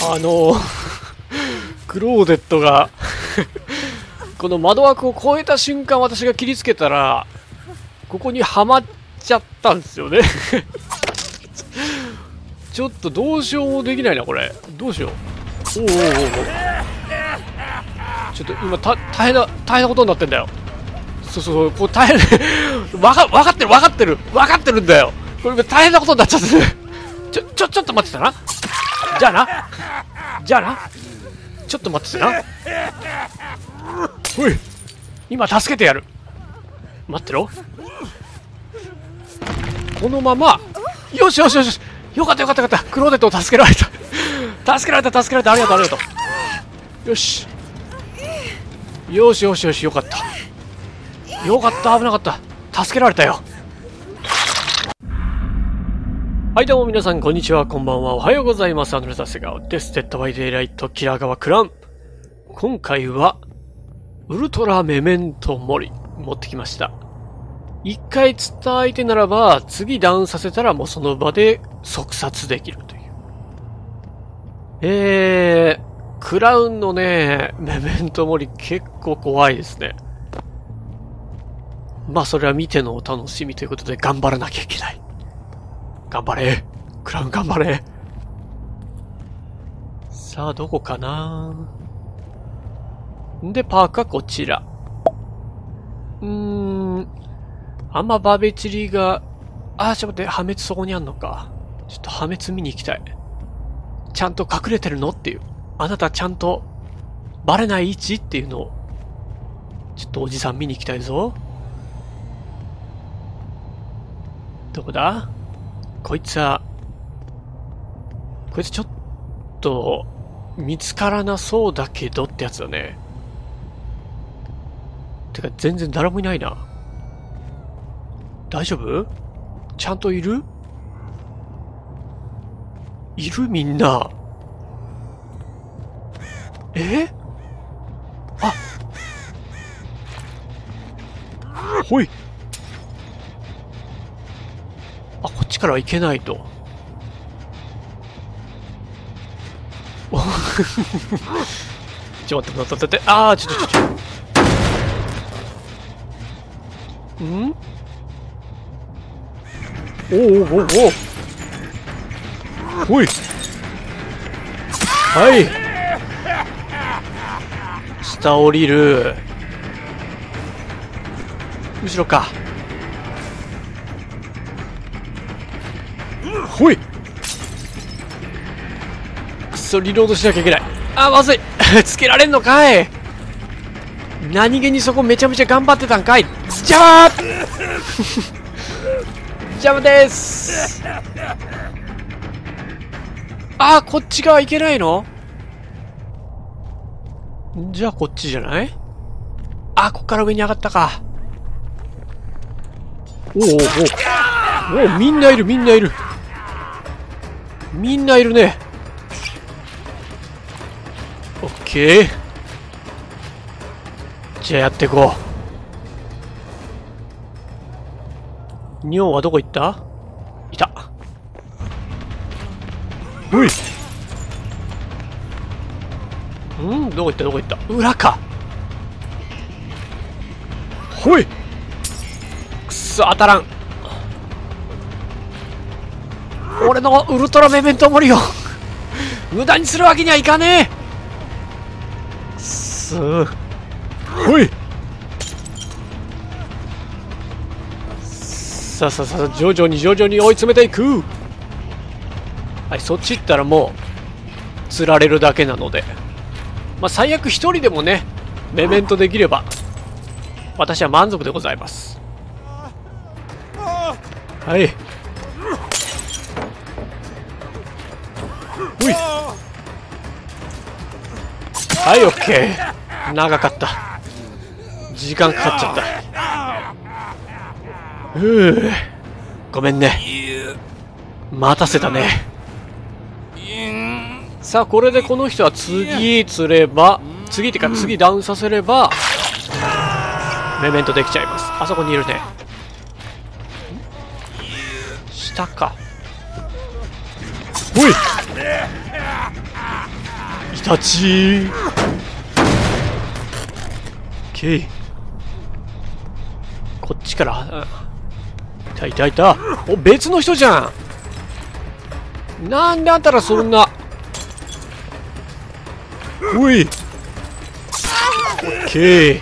クローデットがこの窓枠を越えた瞬間私が切りつけたらここにはまっちゃったんですよねちょっとどうしようもできないなこれ。どうしよう。おおおお、ちょっと今大変なことになってんだよ。そうこう大変分かってるんだよ。これ大変なことになっちゃってちょっと待ってたな。じゃあなちょっと待っててな。おい今助けてやる。待ってろ。このままよしよかったクローデットを助けられたありがとう。よしよかった危なかった。助けられたよ。はいどうも皆さんこんにちは、こんばんは、おはようございます。アンドレザセガオです。デッドバイデイライトキラー川クラン。今回はウルトラメメントモリ持ってきました。一回釣った相手ならば次ダウンさせたらもうその場で即殺できるという。クラウンのねメメントモリ結構怖いですね。まあそれは見てのお楽しみということで頑張らなきゃいけない。頑張れクラウン頑張れ。さあどこかなんでパークはこちら。あんまバーベチリが、ちょっと待って、破滅そこにあんのか。ちょっと破滅見に行きたい。ちゃんと隠れてるのっていう。あなたちゃんとバレない位置っていうのを、ちょっとおじさん見に行きたいぞ。どこだ？こいつちょっと、見つからなそうだけどってやつだね。てか全然誰もいないな。大丈夫？ちゃんといるみんな。ほい。こっちからは行けないと。ちょっと待って。ちょ。ん？おいはい下降りる。後ろか。ほいくそリロードしなきゃいけない。まずいつけられんのかい。何気にそこめちゃめちゃ頑張ってたんかい。じゃー邪魔です。こっち側行けないの？じゃあこっちじゃない？こっから上に上がったか。おみんないるね。オッケー。じゃあやっていこう。尿はどこ行った？いた。おい。どこ行った？裏か。ほい。くそ当たらん。俺のウルトラメメントモリを無駄にするわけにはいかねえ。ほい。さあ徐々に追い詰めていく。はい、そっち行ったらもう釣られるだけなので、最悪一人でもねメメントできれば私は満足でございます。はいほい。はい、オッケー。長かった。時間かかっちゃった。ごめんね。待たせたね。さあ、これでこの人は次釣れば、次ダウンさせれば、メメントできちゃいます。あそこにいるね。下か。ほい。 日立。ケイ。こっちから。いたいたいた。お、別の人じゃん。なんであんたらそんな。おい。オッケ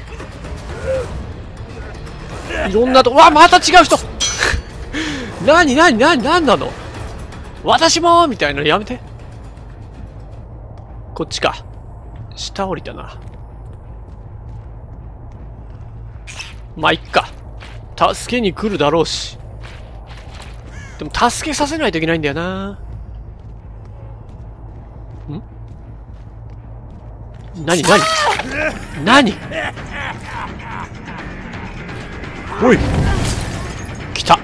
ー。いろんなと、わ、また違う人。何なの。私もみたいなのやめて。こっちか。下降りたな。まあ、いっか。助けに来るだろうし。でも、助けさせないといけないんだよな。何おい来た。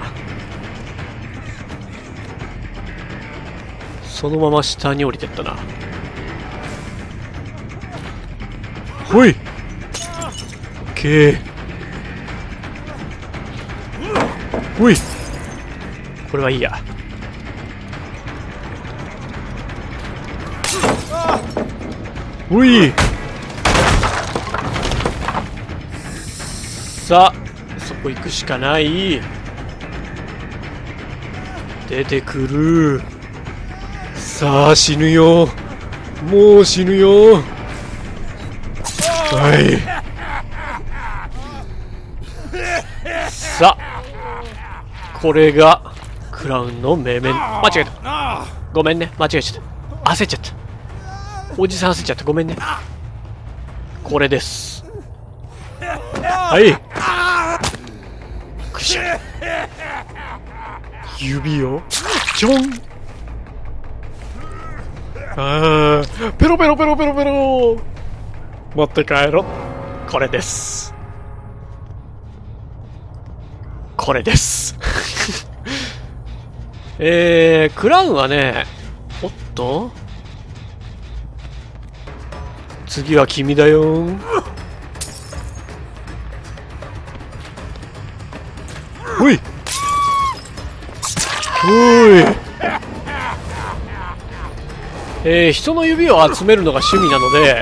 そのまま下に降りてったな。ほい。オッケー。ほい。これはいいや。ほい。さあ、そこ行くしかない。出てくる。さあ、死ぬよ。もう死ぬよ。はい。さあ、これがクラウンの命名。間違えた。ごめんね、間違えちゃった。焦っちゃった。おじさん焦っちゃった。ごめんね。これです。はい。くしゃ。指をちょん。ああ、ペロペロペロペロペロ。持って帰ろ。これです。これです。クラウンはね、おっと次は君だよ。ほいほい。人の指を集めるのが趣味なので、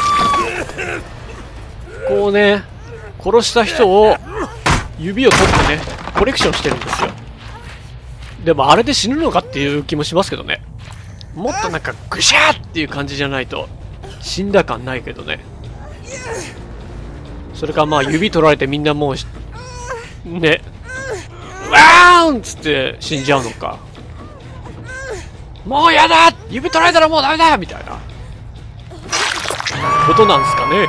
こうね、殺した人を指を取ってね、コレクションしてるんですよ。でもあれで死ぬのかっていう気もしますけどね。もっとなんかグシャーっていう感じじゃないと死んだ感ないけどね。それかまあ指取られてみんなもうね、ワーンっつって死んじゃうのか。もうやだ、指取られたらもうダメだみたいなことなんすかね。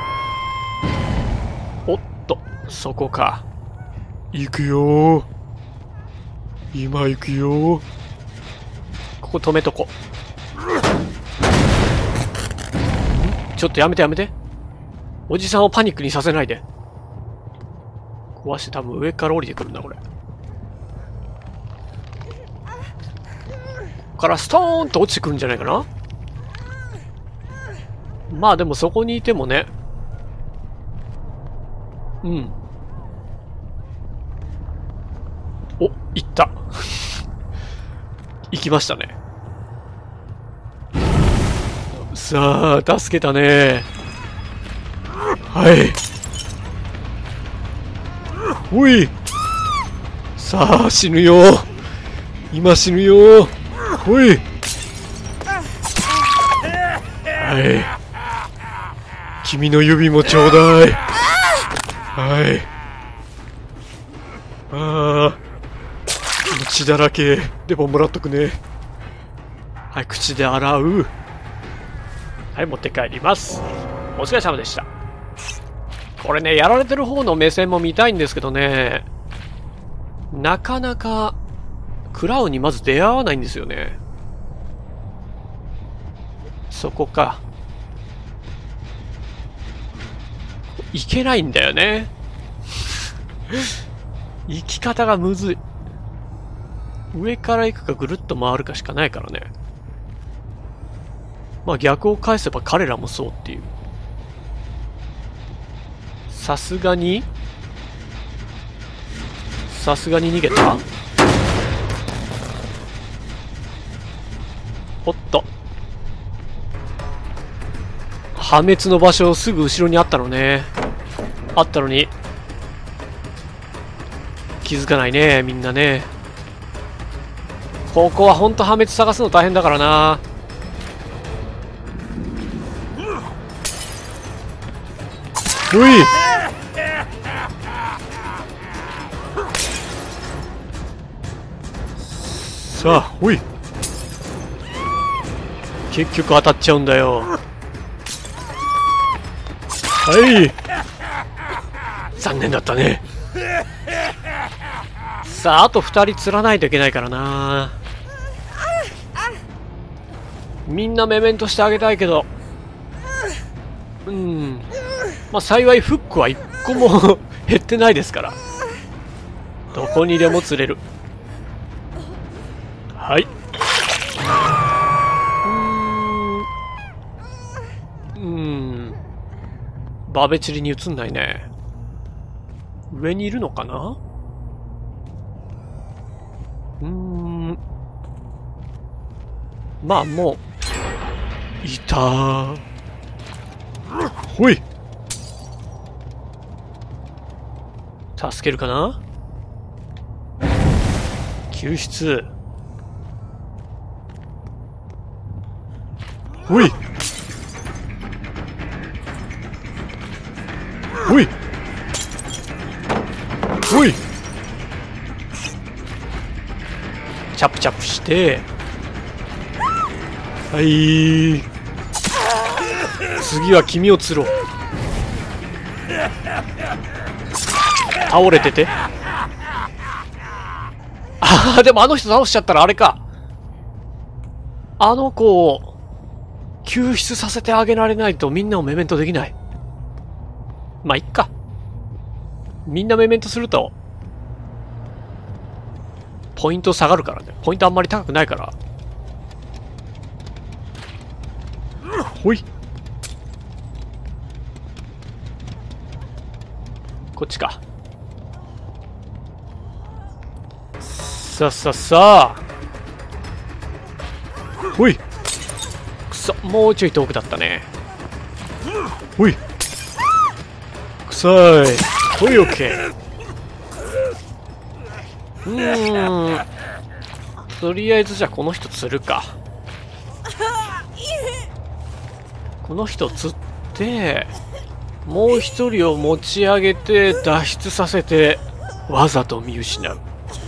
おっと、そこか。行くよー。今行くよー。ここ止めとこ。ちょっとやめてやめて。おじさんをパニックにさせないで。壊して多分上から降りてくるんだこれ。ここからストーンと落ちてくるんじゃないかな。まあでもそこにいてもね。うん。お、行った。行きましたね。さあ、助けたね。はい。おい。さあ、死ぬよ。今死ぬよ。おい。はい。君の指もちょうだい。はい。ああ。血だらけ。でももらっとくね。はい、口で洗う。はい、持って帰ります。お疲れ様でした。これね、やられてる方の目線も見たいんですけどね、なかなかクラウンにまず出会わないんですよね。そこか。行けないんだよね。行き方がむずい。上から行くかぐるっと回るかしかないからね。まあ逆を返せば彼らもそうっていう。さすがに逃げた。おっと。 破滅の場所すぐ後ろにあったのね。あったのに気づかないね、みんなね。ここはほんと破滅探すの大変だからな。おい、さあ、おい、結局当たっちゃうんだよ。はい、残念だったね。さあ、あと2人釣らないといけないからな。みんなメメントしてあげたいけど、まあ幸いフックは1個も減ってないですから、どこにでも釣れる。はい。バーベチリに映んないね。上にいるのかな。まあもういたー。ほい、助けるかな。救出。ほいほいほい、チャプチャプして、はい、次は君を釣ろう。倒れてて、ああ、でもあの人倒しちゃったらあれか、あの子を救出させてあげられないとみんなをメメントできない。まあいっか、みんなメメントするとポイント下がるからね。ポイントあんまり高くないから。ほい、こっちか。さあさあさあ、ほい、くそ、もうちょい遠くだったね。ほい、くさい、ほい、オッケー。とりあえずじゃあこの人釣るか。この人釣って、もう一人を持ち上げて脱出させて、わざと見失う。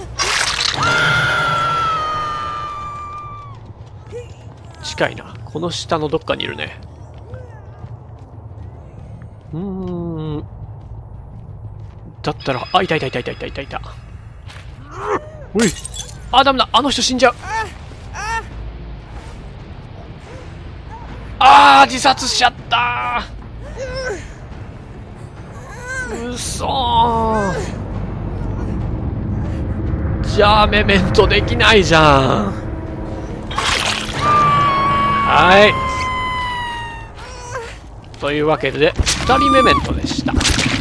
近いな。この下のどっかにいるね。だったら、あ、いたいたいたいたいたいたいた。おい、あ、ダメだ、あの人死んじゃう。あー、自殺しちゃったー。うそー。じゃあメメントできないじゃん。はい、というわけで2人メメントでした。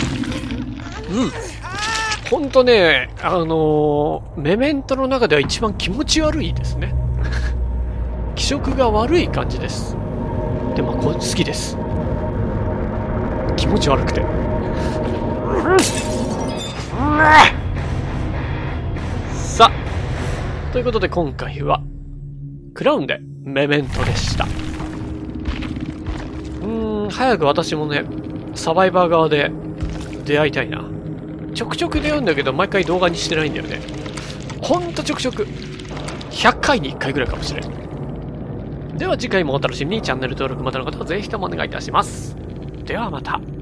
ほんとね、メメントの中では一番気持ち悪いですね。気色が悪い感じです。でもこれ好きです。気持ち悪くて。さあ、ということで今回はクラウンでメメントでした。早く私もね、サバイバー側で出会いたいな。ちょくちょく出会うんだけど毎回動画にしてないんだよね。ほんとちょくちょく100回に1回ぐらいかもしれん。では次回もお楽しみに。チャンネル登録までの方はぜひともお願いいたします。ではまた。